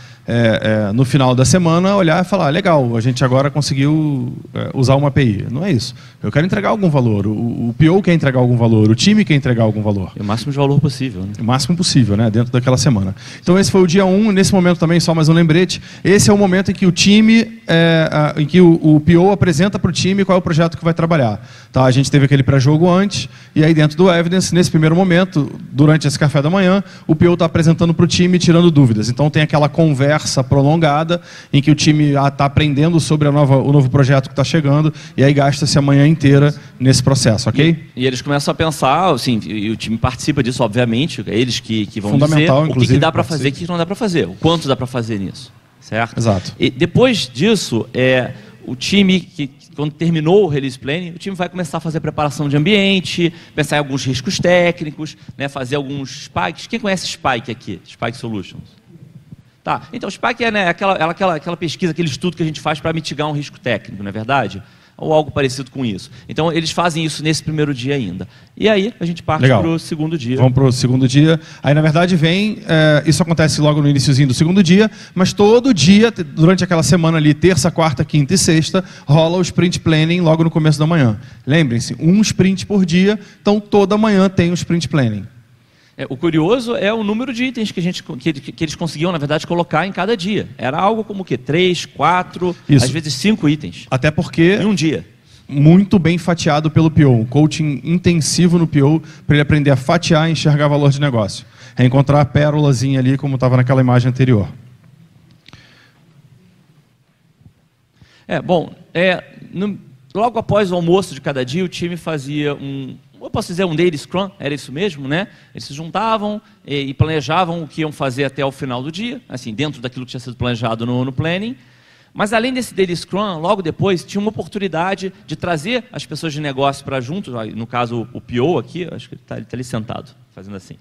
no final da semana, olhar e falar, legal, a gente agora conseguiu usar uma API. Não é isso. Eu quero entregar algum valor. O PO quer entregar algum valor, o time quer entregar algum valor. É o máximo de valor possível. Né? O máximo possível, né? Dentro daquela semana. Então esse foi o dia 1, nesse momento também, só mais um lembrete, esse é o momento em que o time, em que o PO apresenta para o time qual é o projeto que vai trabalhar. Tá? A gente teve aquele pré-jogo antes, e aí dentro do Evidence, nesse primeiro momento, durante esse café da manhã, o PO está apresentando para o time, tirando dúvidas. Então tem aquela conversa prolongada, em que o time está aprendendo sobre o novo projeto que está chegando, e aí gasta-se a manhã inteira nesse processo, ok? E eles começam a pensar, assim, e o time participa disso, obviamente, é eles que vão dizer o que dá para fazer e o que não dá para fazer, o quanto dá para fazer nisso, certo? Exato. E depois disso, o time quando terminou o release planning, o time vai começar a fazer preparação de ambiente, pensar em alguns riscos técnicos, né, fazer alguns spikes. Quem conhece Spike aqui? Spike Solutions. Tá, então o Spike é, né, aquela pesquisa, aquele estudo que a gente faz para mitigar um risco técnico, não é verdade? Ou algo parecido com isso. Então, eles fazem isso nesse primeiro dia ainda. E aí, a gente parte para o segundo dia. Vamos para o segundo dia. Aí, na verdade, isso acontece logo no iniciozinho do segundo dia, mas todo dia, durante aquela semana ali, terça, quarta, quinta e sexta, rola o sprint planning logo no começo da manhã. Lembrem-se, um sprint por dia, então toda manhã tem o sprint planning. O curioso é o número de itens que eles conseguiam, na verdade, colocar em cada dia. Era algo como o quê? 3, 4, às vezes 5 itens. Até porque... Em um dia. Muito bem fatiado pelo PO. Um coaching intensivo no PO para ele aprender a fatiar e enxergar valor de negócio. É encontrar a pérolazinha ali, como estava naquela imagem anterior. Logo após o almoço de cada dia, o time fazia eu posso dizer um daily scrum, era isso mesmo, né? Eles se juntavam e planejavam o que iam fazer até o final do dia, assim, dentro daquilo que tinha sido planejado no planning. Mas além desse daily scrum, logo depois, tinha uma oportunidade de trazer as pessoas de negócio para junto, no caso o PO aqui, acho que ele está ali sentado, fazendo assim.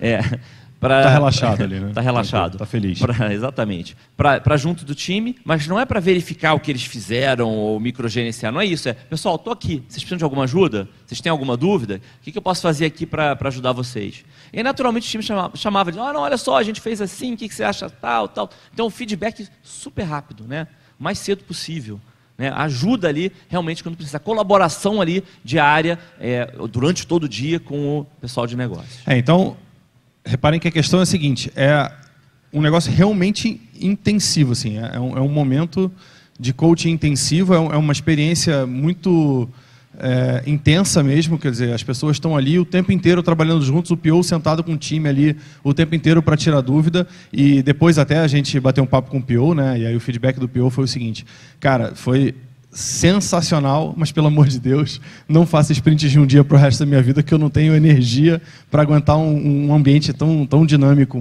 Está relaxado ali, né? Está relaxado. Está feliz. Exatamente. Para junto do time, mas não é para verificar o que eles fizeram ou microgerenciar, não é isso. Pessoal, estou aqui, vocês precisam de alguma ajuda? Vocês têm alguma dúvida? O que eu posso fazer aqui para ajudar vocês? E aí, naturalmente, o time chamava de, não, olha só, a gente fez assim, o que você acha tal, tal. Então, o feedback super rápido, né? O mais cedo possível. Né? Ajuda ali, realmente, quando precisa. A colaboração ali diária, durante todo o dia, com o pessoal de negócio. Então... Reparem que a questão é a seguinte, é um negócio realmente intensivo, assim, é um momento de coaching intensivo, é uma experiência muito intensa mesmo, quer dizer, as pessoas estão ali o tempo inteiro trabalhando juntos, o PO sentado com o time ali o tempo inteiro para tirar dúvida, e depois até a gente bateu um papo com o PO, né, e aí o feedback do PO foi o seguinte, cara, foi sensacional, mas pelo amor de Deus, não faça sprints de um dia para o resto da minha vida, que eu não tenho energia para aguentar um ambiente tão dinâmico,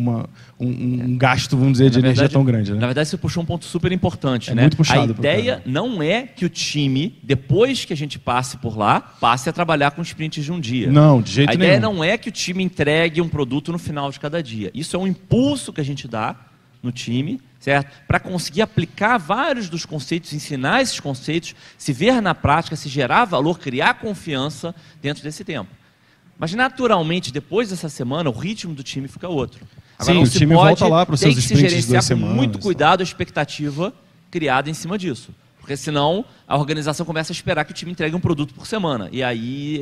um gasto, vamos dizer, de energia tão grande. Né? Na verdade, você puxou um ponto super importante. Né? Muito puxado. A ideia não é que o time, depois que a gente passe por lá, passe a trabalhar com sprints de um dia. Não, de jeito nenhum. A ideia não é que o time entregue um produto no final de cada dia. Isso é um impulso que a gente dá no time, certo? Para conseguir aplicar vários dos conceitos, ensinar esses conceitos, se ver na prática, se gerar valor, criar confiança dentro desse tempo. Mas, naturalmente, depois dessa semana, o ritmo do time fica outro. Agora, sim, o time volta lá para os seus sprints de 2 semanas. Com muito cuidado a expectativa criada em cima disso. Porque, senão, a organização começa a esperar que o time entregue um produto por semana. E aí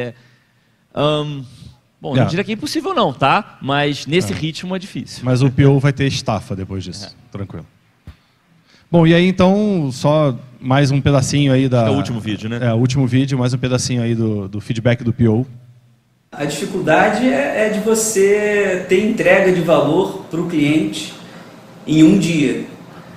Bom, não diria que é impossível não, tá? Mas nesse ritmo é difícil. Mas o PO vai ter estafa depois disso, tranquilo. Bom, e aí então, só mais um pedacinho aí da... É o último vídeo, né? O último vídeo, mais um pedacinho aí do feedback do PO. A dificuldade é de você ter entrega de valor para o cliente em um dia.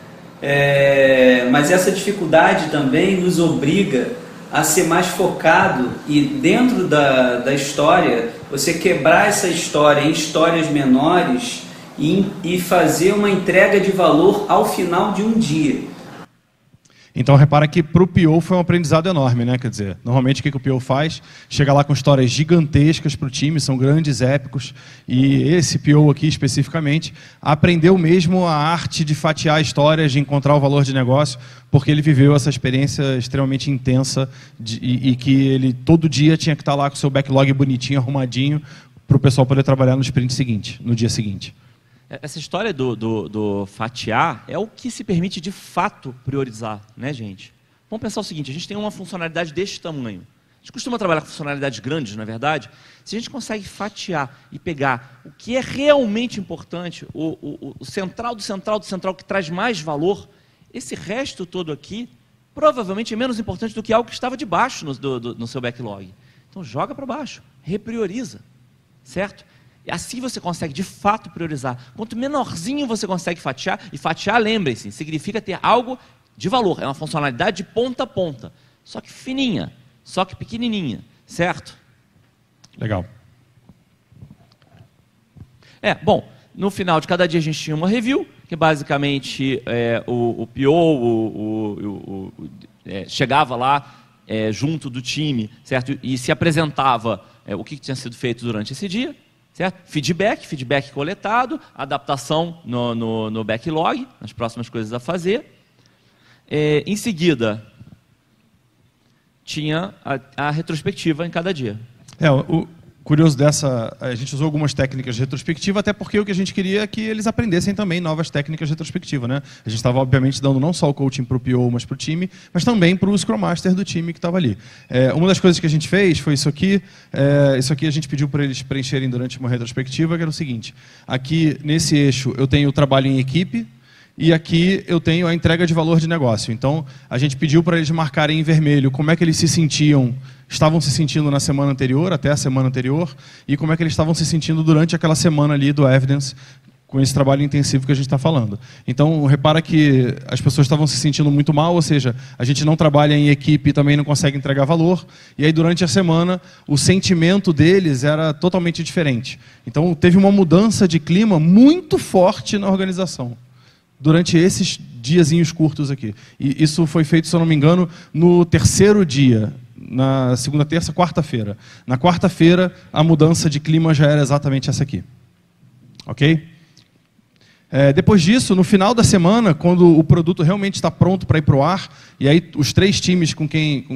Mas essa dificuldade também nos obriga a ser mais focado e dentro da história, você quebrar essa história em histórias menores e fazer uma entrega de valor ao final de um dia. Então, repara que para o PO foi um aprendizado enorme, né? Quer dizer, normalmente o que o PO faz? Chega lá com histórias gigantescas para o time, são grandes, épicos, e esse PO aqui especificamente aprendeu mesmo a arte de fatiar histórias, de encontrar o valor de negócio, porque ele viveu essa experiência extremamente intensa e que ele todo dia tinha que estar lá com o seu backlog bonitinho, arrumadinho, para o pessoal poder trabalhar no sprint seguinte, no dia seguinte. Essa história do fatiar é o que se permite de fato priorizar, né, gente? Vamos pensar o seguinte, a gente tem uma funcionalidade deste tamanho. A gente costuma trabalhar com funcionalidades grandes, não é verdade? Se a gente consegue fatiar e pegar o que é realmente importante, o central do central do central que traz mais valor, esse resto todo aqui provavelmente é menos importante do que algo que estava debaixo no seu backlog. Então joga para baixo, reprioriza, certo? E assim você consegue, de fato, priorizar. Quanto menorzinho você consegue fatiar, e fatiar, lembrem-se, significa ter algo de valor. É uma funcionalidade de ponta a ponta. Só que fininha, só que pequenininha, certo? Legal. Bom, no final de cada dia a gente tinha uma review, que basicamente o PO, chegava lá junto do time, certo? E se apresentava o que tinha sido feito durante esse dia, certo? Feedback coletado, adaptação no backlog, nas próximas coisas a fazer. Em seguida, tinha a retrospectiva em cada dia. O curioso dessa, a gente usou algumas técnicas de retrospectiva, até porque o que a gente queria é que eles aprendessem também novas técnicas de retrospectiva, né? A gente estava, obviamente, dando não só o coaching para o PO, mas para o time, mas também para o Scrum Master do time que estava ali. Uma das coisas que a gente fez foi isso aqui. Isso aqui a gente pediu para eles preencherem durante uma retrospectiva, que era o seguinte: aqui, nesse eixo, eu tenho o trabalho em equipe, e aqui eu tenho a entrega de valor de negócio. Então, a gente pediu para eles marcarem em vermelho como é que eles estavam se sentindo na semana anterior, até a semana anterior, e como é que eles estavam se sentindo durante aquela semana ali do Evidence, com esse trabalho intensivo que a gente está falando. Então, repara que as pessoas estavam se sentindo muito mal, ou seja, a gente não trabalha em equipe e também não consegue entregar valor, e aí durante a semana o sentimento deles era totalmente diferente. Então, teve uma mudança de clima muito forte na organização durante esses diazinhos curtos aqui. E isso foi feito, se eu não me engano, no terceiro dia, na segunda, terça, quarta-feira. Na quarta-feira, a mudança de clima já era exatamente essa aqui. Ok? Depois disso, no final da semana, quando o produto realmente está pronto para ir para o ar, e aí os 3 times com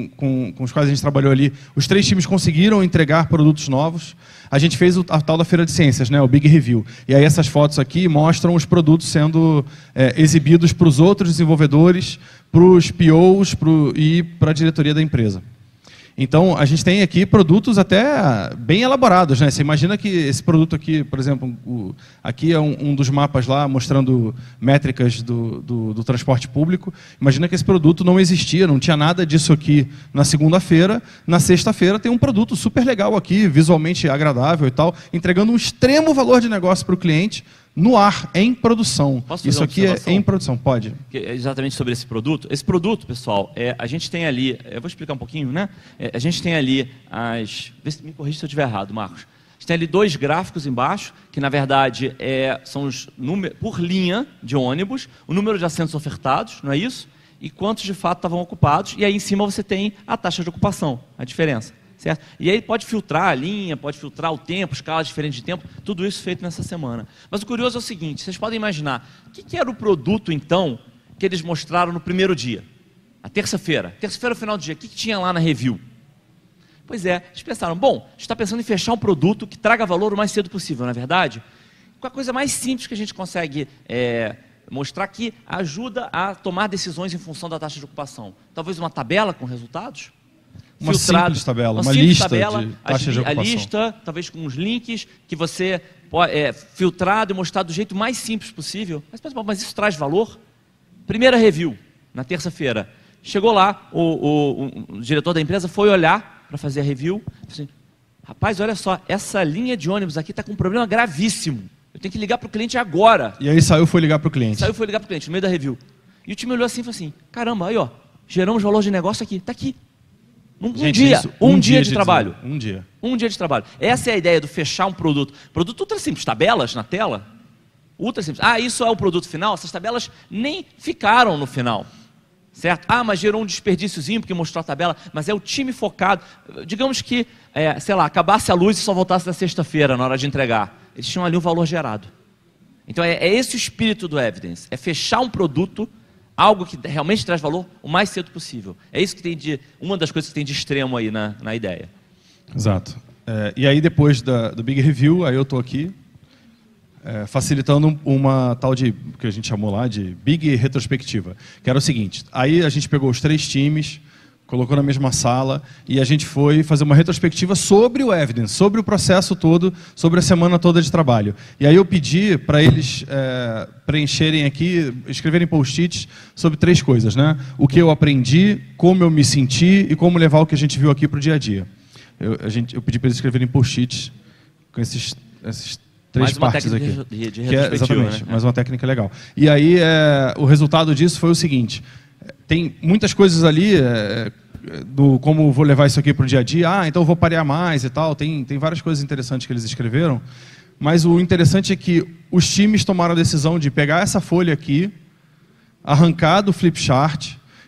os quais a gente trabalhou ali, os 3 times conseguiram entregar produtos novos, a gente fez a tal da Feira de Ciências, né, o Big Review. E aí essas fotos aqui mostram os produtos sendo exibidos para os outros desenvolvedores, para os POs e para a diretoria da empresa. Então, a gente tem aqui produtos até bem elaborados, né? Você imagina que esse produto aqui, por exemplo, aqui é um dos mapas lá mostrando métricas do transporte público. Imagina que esse produto não existia, não tinha nada disso aqui na segunda-feira. Na sexta-feira tem um produto super legal aqui, visualmente agradável e tal, entregando um extremo valor de negócio para o cliente, no ar, em produção. Isso aqui é em produção, pode. Exatamente sobre esse produto. Esse produto, pessoal, a gente tem ali, eu vou explicar um pouquinho, né? A gente tem ali me corrija se eu estiver errado, Marcos. A gente tem ali 2 gráficos embaixo, que na verdade são os números por linha de ônibus, o número de assentos ofertados, não é isso? E quantos de fato estavam ocupados, e aí em cima você tem a taxa de ocupação, a diferença. Certo? E aí pode filtrar a linha, pode filtrar o tempo, escalas diferentes de tempo, tudo isso feito nessa semana. Mas o curioso é o seguinte, vocês podem imaginar, o que era o produto então que eles mostraram no primeiro dia? A terça-feira, final do dia, o que tinha lá na review? Pois eles pensaram, bom, a gente está pensando em fechar um produto que traga valor o mais cedo possível, não é verdade? Com a coisa mais simples que a gente consegue mostrar que ajuda a tomar decisões em função da taxa de ocupação. Talvez uma tabela com resultados? Uma simples tabela, uma lista de taxa de ocupação. A lista, talvez com uns links, que você pode filtrado e mostrar do jeito mais simples possível. Mas isso traz valor? Primeira review, na terça-feira. Chegou lá, o diretor da empresa foi olhar para fazer a review. Assim, rapaz, olha só, essa linha de ônibus aqui está com um problema gravíssimo. Eu tenho que ligar para o cliente agora. E aí foi ligar para o cliente. Foi ligar para o cliente, no meio da review. E o time olhou assim e falou assim, caramba, aí ó, geramos valor de negócio aqui, está aqui. Um dia de trabalho. Um dia de trabalho. Essa é a ideia do fechar um produto. Produto ultra simples, tabelas na tela. Ultra simples. Isso é o produto final? Essas tabelas nem ficaram no final. Certo? Mas gerou um desperdíciozinho porque mostrou a tabela, mas é o time focado. Digamos que, acabasse a luz e só voltasse na sexta-feira na hora de entregar. Eles tinham ali um valor gerado. Então é esse o espírito do Evidence. É fechar um produto, algo que realmente traz valor o mais cedo possível. É isso que tem uma das coisas que tem de extremo aí na ideia. Exato. E aí depois do Big Review, aí eu estou aqui facilitando uma tal de, que a gente chamou lá de Big Retrospectiva, que era o seguinte, aí a gente pegou os 3 times, colocou na mesma sala e a gente foi fazer uma retrospectiva sobre o Evidence, sobre o processo todo, sobre a semana toda de trabalho. E aí eu pedi para eles preencherem aqui, escreverem post-its sobre 3 coisas, né? O que eu aprendi, como eu me senti e como levar o que a gente viu aqui para o dia a dia. Eu pedi para eles escreverem post-its com esses 3 partes aqui. De retrospectiva, exatamente, mais uma técnica legal. E aí o resultado disso foi o seguinte, tem muitas coisas ali do como vou levar isso aqui para o dia a dia, então eu vou parear mais e tal, tem várias coisas interessantes que eles escreveram, mas o interessante é que os times tomaram a decisão de pegar essa folha aqui, arrancar do flipchart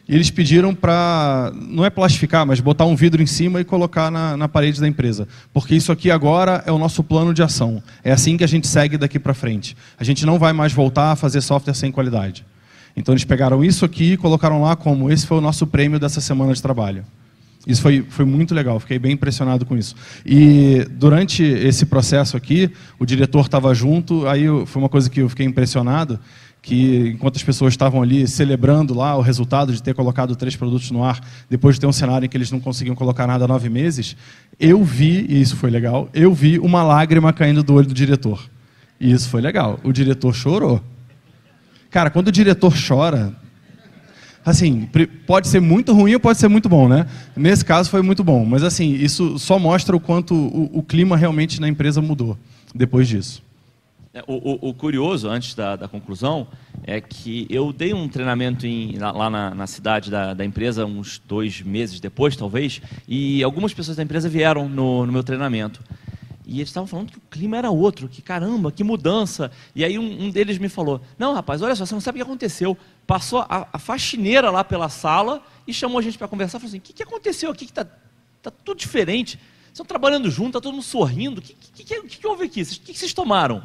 E eles pediram para, não é plastificar, mas botar um vidro em cima e colocar na parede da empresa. Porque isso aqui agora é o nosso plano de ação. É assim que a gente segue daqui para frente. A gente não vai mais voltar a fazer software sem qualidade. Então eles pegaram isso aqui e colocaram lá como esse foi o nosso prêmio dessa semana de trabalho. Isso foi muito legal, fiquei bem impressionado com isso. E durante esse processo aqui, o diretor estava junto, aí foi uma coisa que eu fiquei impressionado, que enquanto as pessoas estavam ali celebrando lá o resultado de ter colocado 3 produtos no ar, depois de ter um cenário em que eles não conseguiam colocar nada há 9 meses, eu vi, e isso foi legal, eu vi uma lágrima caindo do olho do diretor. E isso foi legal. O diretor chorou. Cara, quando o diretor chora, assim, pode ser muito ruim ou pode ser muito bom, né? Nesse caso foi muito bom, mas assim, isso só mostra o quanto o clima realmente na empresa mudou depois disso. O curioso, antes da conclusão, é que eu dei um treinamento lá na cidade da empresa, uns 2 meses depois, talvez, e algumas pessoas da empresa vieram no meu treinamento. E eles estavam falando que o clima era outro, que caramba, que mudança. E aí um deles me falou, não, rapaz, olha só, você não sabe o que aconteceu. Passou a faxineira lá pela sala e chamou a gente para conversar, falou assim, o que aconteceu aqui que tá tudo diferente? Estão trabalhando junto, está todo mundo sorrindo. O que houve aqui? O que vocês tomaram?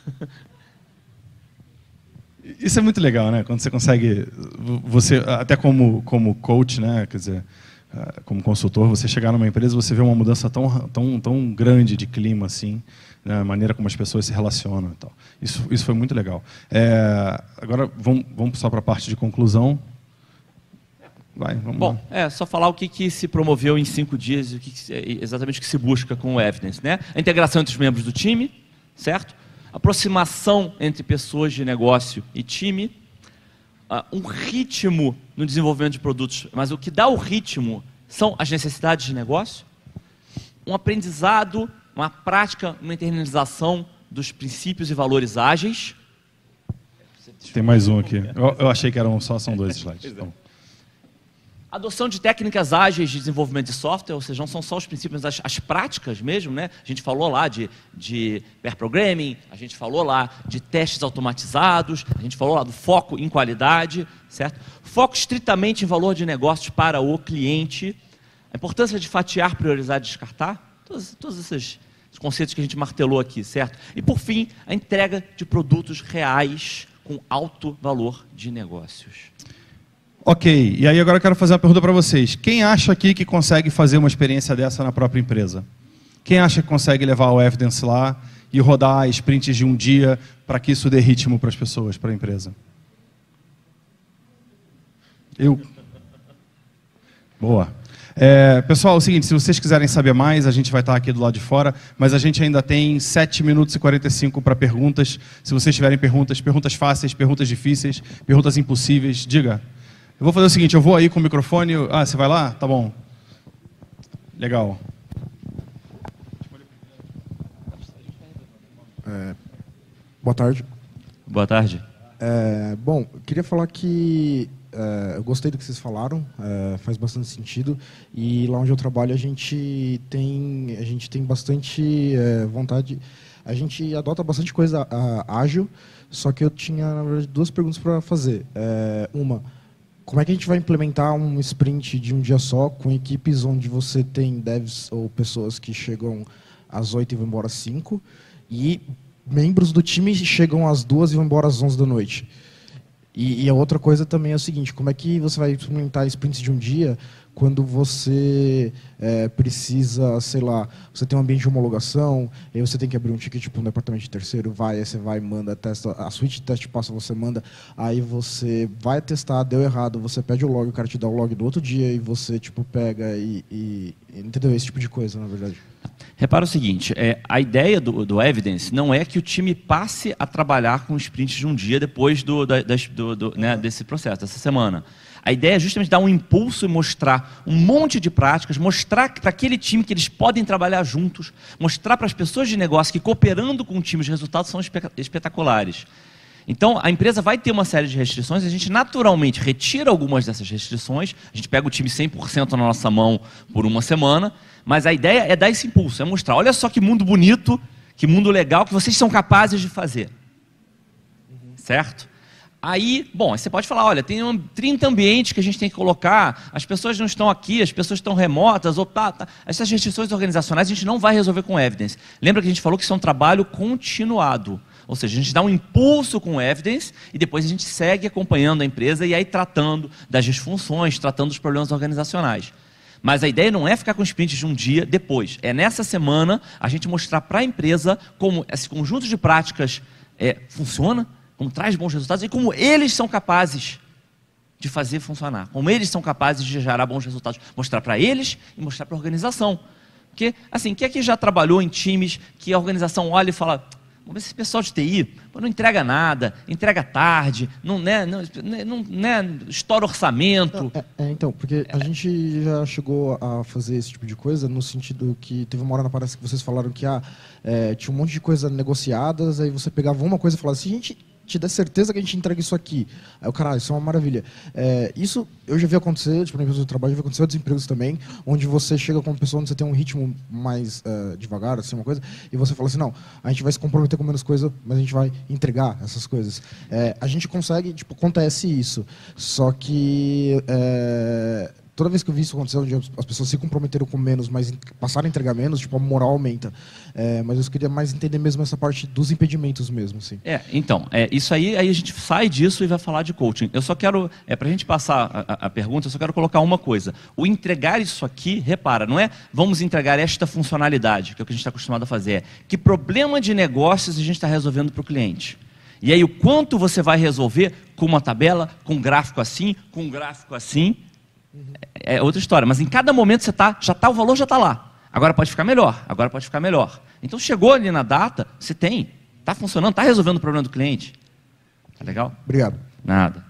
Isso é muito legal, né? Quando você consegue, você até como coach, né? Quer dizer, como consultor, você chegar numa empresa, você vê uma mudança tão grande de clima, assim, né? A maneira como as pessoas se relacionam e tal. Isso foi muito legal. Agora vamos só para a parte de conclusão. Bom, só falar o que se promoveu em 5 dias, exatamente o que se busca com o Evidence, né? A integração entre os membros do time, certo? Aproximação entre pessoas de negócio e time, um ritmo no desenvolvimento de produtos, mas o que dá o ritmo são as necessidades de negócio, um aprendizado, uma prática, uma internalização dos princípios e valores ágeis. Tem mais um aqui. Eu achei que são 2 slides. Então. Adoção de técnicas ágeis de desenvolvimento de software, ou seja, não são só os princípios, mas as práticas mesmo, né? A gente falou lá de pair programming, a gente falou lá de testes automatizados, a gente falou lá do foco em qualidade, certo? Foco estritamente em valor de negócios para o cliente, a importância de fatiar, priorizar e descartar, todos esses conceitos que a gente martelou aqui, certo? E por fim, a entrega de produtos reais com alto valor de negócios. Ok, e aí agora eu quero fazer uma pergunta para vocês. Quem acha aqui que consegue fazer uma experiência dessa na própria empresa? Quem acha que consegue levar o Evidence lá e rodar sprints de um dia para que isso dê ritmo para as pessoas, para a empresa? Eu? Boa. Pessoal, é o seguinte, se vocês quiserem saber mais, a gente vai estar aqui do lado de fora, mas a gente ainda tem 7 minutos e 45 para perguntas. Se vocês tiverem perguntas fáceis, perguntas difíceis, perguntas impossíveis, diga. Eu vou fazer o seguinte, eu vou aí com o microfone. Você vai lá? Tá bom. Legal. Boa tarde. Boa tarde. Bom, eu queria falar que eu gostei do que vocês falaram, faz bastante sentido. E lá onde eu trabalho a gente tem bastante vontade. A gente adota bastante coisa ágil, só que eu tinha, na verdade, 2 perguntas para fazer. Uma, como é que a gente vai implementar um sprint de um dia só com equipes onde você tem devs ou pessoas que chegam às 8 e vão embora às 5 e membros do time chegam às 2 e vão embora às 11 da noite? E a outra coisa também é o seguinte, como é que você vai implementar sprints de um dia quando você precisa, sei lá, você tem um ambiente de homologação, aí você tem que abrir um ticket para um departamento de terceiro, aí você vai, manda, testa, a suite de teste passa, você manda, aí você vai testar, deu errado, você pede o log, o cara te dá o log do outro dia e você pega e entendeu? Esse tipo de coisa, na verdade. Repara o seguinte, a ideia do Evidence não é que o time passe a trabalhar com sprints de um dia depois né, desse processo, dessa semana. A ideia é justamente dar um impulso e mostrar um monte de práticas, mostrar para aquele time que eles podem trabalhar juntos, mostrar para as pessoas de negócio que cooperando com o time os resultados são espetaculares. Então, a empresa vai ter uma série de restrições, a gente naturalmente retira algumas dessas restrições, a gente pega o time 100% na nossa mão por uma semana, mas a ideia é dar esse impulso, é mostrar, olha só que mundo bonito, que mundo legal que vocês são capazes de fazer. Certo? Aí, bom, você pode falar, olha, tem 30 ambientes que a gente tem que colocar, as pessoas não estão aqui, as pessoas estão remotas, ou essas restrições organizacionais a gente não vai resolver com Evidence. Lembra que a gente falou que isso é um trabalho continuado. Ou seja, a gente dá um impulso com o Evidence e depois a gente segue acompanhando a empresa e aí tratando das disfunções, tratando dos problemas organizacionais. Mas a ideia não é ficar com sprints de um dia depois. É nessa semana a gente mostrar para a empresa como esse conjunto de práticas funciona, como traz bons resultados e como eles são capazes de fazer funcionar. Como eles são capazes de gerar bons resultados. Mostrar para eles e mostrar para a organização. Porque, assim, quem aqui já trabalhou em times que a organização olha e fala... Vamos ver se esse pessoal de TI não entrega nada, entrega tarde, não estoura orçamento. Então, porque a gente já chegou a fazer esse tipo de coisa no sentido que teve uma hora na palestra que vocês falaram que tinha um monte de coisa negociadas, aí você pegava uma coisa e falava assim, gente... te dá certeza que a gente entrega isso aqui. Aí o caralho, isso é uma maravilha. Isso eu já vi acontecer, tipo, na empresa do trabalho, já vi acontecer em outros empregos também, onde você chega com uma pessoa onde você tem um ritmo mais devagar, assim, uma coisa, e você fala assim, não, a gente vai se comprometer com menos coisa, mas a gente vai entregar essas coisas. A gente consegue, tipo, acontece isso. Só que... toda vez que eu vi isso acontecer, onde as pessoas se comprometeram com menos, mas passaram a entregar menos, tipo, a moral aumenta. Mas eu queria mais entender mesmo essa parte dos impedimentos mesmo, assim. Então, isso aí a gente sai disso e vai falar de coaching. Eu só quero, para a gente passar a pergunta, eu só quero colocar uma coisa. O entregar isso aqui, repara, não é vamos entregar esta funcionalidade, que é o que a gente está acostumado a fazer. Que problema de negócios a gente está resolvendo para o cliente? E aí o quanto você vai resolver com uma tabela, com um gráfico assim, com um gráfico assim... É outra história, mas em cada momento o valor já está lá. Agora pode ficar melhor, agora pode ficar melhor. Então chegou ali na data, você está funcionando, está resolvendo o problema do cliente. Tá legal? Obrigado. Nada.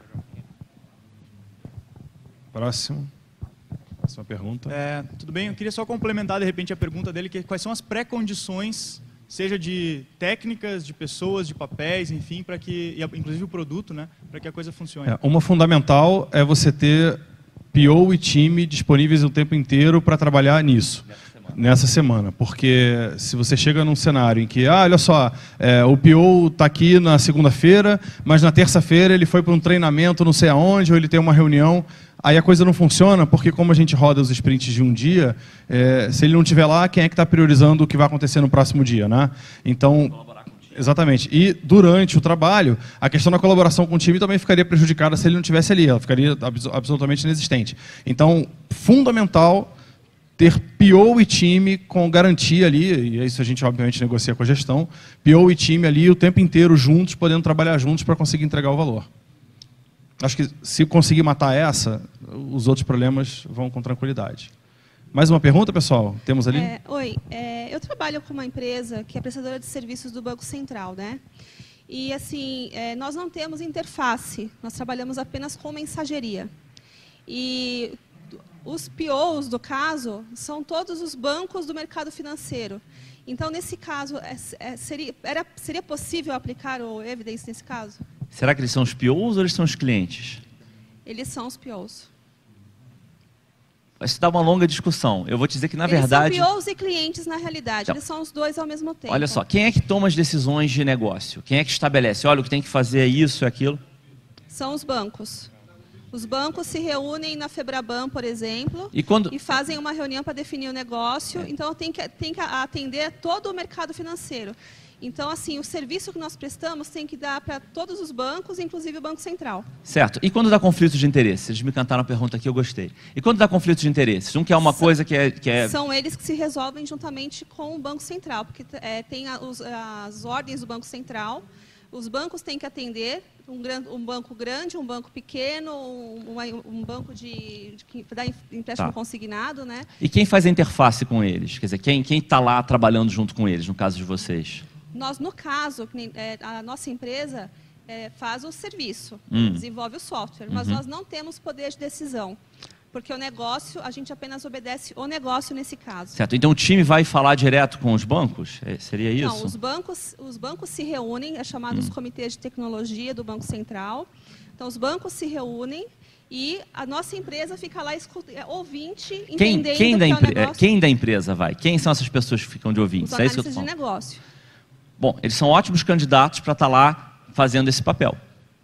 Próxima pergunta. Tudo bem, eu queria só complementar de repente a pergunta dele, que quais são as pré-condições, seja de técnicas, de pessoas, de papéis, enfim, para que, inclusive o produto, né, para que a coisa funcione. Uma fundamental é você ter PO e time disponíveis o tempo inteiro para trabalhar nisso, nessa semana. Porque se você chega num cenário em que, olha só, o PO está aqui na segunda-feira, mas na terça-feira ele foi para um treinamento não sei aonde, ou ele tem uma reunião, aí a coisa não funciona, porque como a gente roda os sprints de um dia, se ele não estiver lá, quem é que está priorizando o que vai acontecer no próximo dia, né? Então... Exatamente. E durante o trabalho, a questão da colaboração com o time também ficaria prejudicada se ele não estivesse ali. Ela ficaria absolutamente inexistente. Então, fundamental ter PO e time com garantia ali, e isso a gente obviamente negocia com a gestão, PO e time ali o tempo inteiro juntos, podendo trabalhar juntos para conseguir entregar o valor. Acho que se conseguir matar os outros problemas vão com tranquilidade. Mais uma pergunta, pessoal? Temos ali? Eu trabalho com uma empresa que é prestadora de serviços do Banco Central, né? E, assim, nós não temos interface, nós trabalhamos apenas com mensageria. E os POs, do caso, são todos os bancos do mercado financeiro. Então, nesse caso, seria possível aplicar o Evidence nesse caso? Será que eles são os POs ou eles são os clientes? Eles são os POs. Isso dá uma longa discussão. Eu vou te dizer que, na verdade... Eles são POs e clientes, na realidade. Então, eles são os dois ao mesmo tempo. Olha só, quem é que toma as decisões de negócio? Quem é que estabelece? Olha, o que tem que fazer é isso, é aquilo? São os bancos. Os bancos se reúnem na Febraban, por exemplo, e fazem uma reunião para definir o negócio. Então, tem que atender todo o mercado financeiro. Então, assim, o serviço que nós prestamos tem que dar para todos os bancos, inclusive o Banco Central. Certo. E quando dá conflito de interesse? Eles me cantaram uma pergunta aqui, eu gostei. E quando dá conflito de interesse? Um que é uma coisa que é... São eles que se resolvem juntamente com o Banco Central, porque tem as ordens do Banco Central. Os bancos têm que atender um banco grande, um banco pequeno, um banco que dá empréstimo consignado, né? E quem faz a interface com eles? Quer dizer, quem está lá trabalhando junto com eles, no caso de vocês? Nós, no caso, a nossa empresa faz o serviço, desenvolve o software, mas nós não temos poder de decisão, porque o negócio, a gente apenas obedece o negócio nesse caso. Certo, então o time vai falar direto com os bancos? Seria isso? Não, os bancos se reúnem, é chamado os comitês de tecnologia do Banco Central. Então, os bancos se reúnem e a nossa empresa fica lá ouvinte, entendendo que é o negócio. Quem da empresa vai? Quem são essas pessoas que ficam de ouvintes? Os analistas de negócio. Bom, eles são ótimos candidatos para estar lá fazendo esse papel.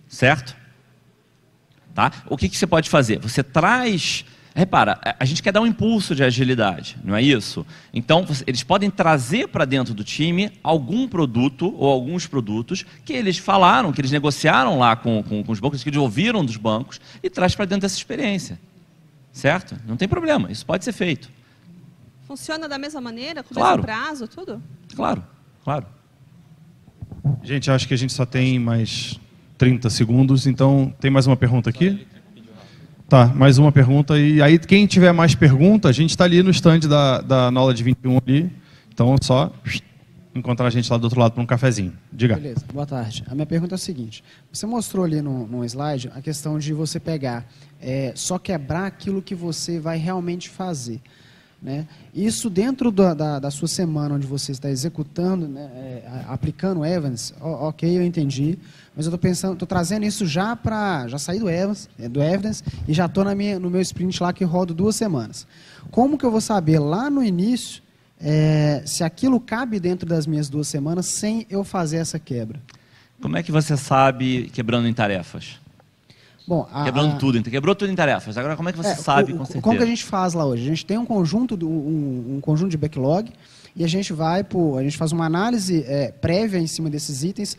certo? Tá? O que você pode fazer? Você traz... Repara, a gente quer dar um impulso de agilidade, não é isso? Então, eles podem trazer para dentro do time algum produto ou alguns produtos que eles falaram, que eles negociaram lá com os bancos, que eles ouviram dos bancos e traz para dentro dessa experiência. Certo? Não tem problema, isso pode ser feito. Funciona da mesma maneira, com o Claro. mesmo prazo, tudo? Claro, claro. Gente, acho que a gente só tem mais 30 segundos, então tem mais uma pergunta aqui? Tá, mais uma pergunta. E aí, quem tiver mais pergunta, a gente está ali no stand da Knowledge 21 ali. Então, só encontrar a gente lá do outro lado para um cafezinho. Diga. Beleza, boa tarde. A minha pergunta é a seguinte. Você mostrou ali no slide a questão de você pegar, só quebrar aquilo que você vai realmente fazer. Né? Isso dentro da sua semana, onde você está executando, né, aplicando o Evans, ok, eu entendi, mas eu estou trazendo isso já saí do Evidence e já estou no meu sprint lá que rodo 2 semanas. Como que eu vou saber lá no início se aquilo cabe dentro das minhas 2 semanas sem eu fazer essa quebra? Como é que você sabe quebrando em tarefas? Bom, Quebrando tudo, quebrou tudo em tarefas. Agora, como é que você sabe com certeza? Como que a gente faz lá hoje? A gente tem um conjunto de backlog e a gente faz uma análise prévia em cima desses itens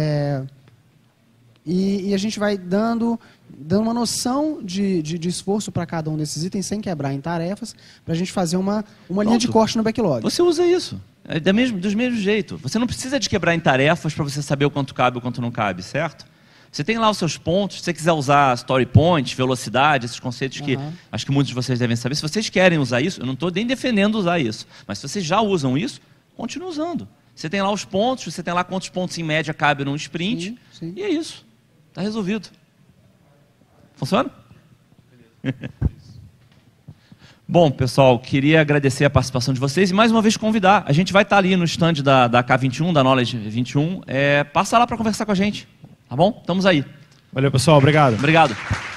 e a gente vai dando uma noção de esforço para cada um desses itens sem quebrar em tarefas para a gente fazer uma linha de corte no backlog. Você usa isso. Dos mesmos jeitos. Você não precisa de quebrar em tarefas para você saber o quanto cabe ou o quanto não cabe, certo? Você tem lá os seus pontos, se você quiser usar story point, velocidade, esses conceitos que acho que muitos de vocês devem saber. Se vocês querem usar isso, eu não estou nem defendendo usar isso, mas se vocês já usam isso, continue usando. Você tem lá os pontos, você tem lá quantos pontos em média cabe num sprint, sim. E é isso. Está resolvido. Funciona? Bom, pessoal, queria agradecer a participação de vocês e mais uma vez convidar. A gente vai estar ali no stand da K21, da Knowledge 21. Passa lá para conversar com a gente. Tá bom? Estamos aí. Valeu, pessoal. Obrigado. Obrigado.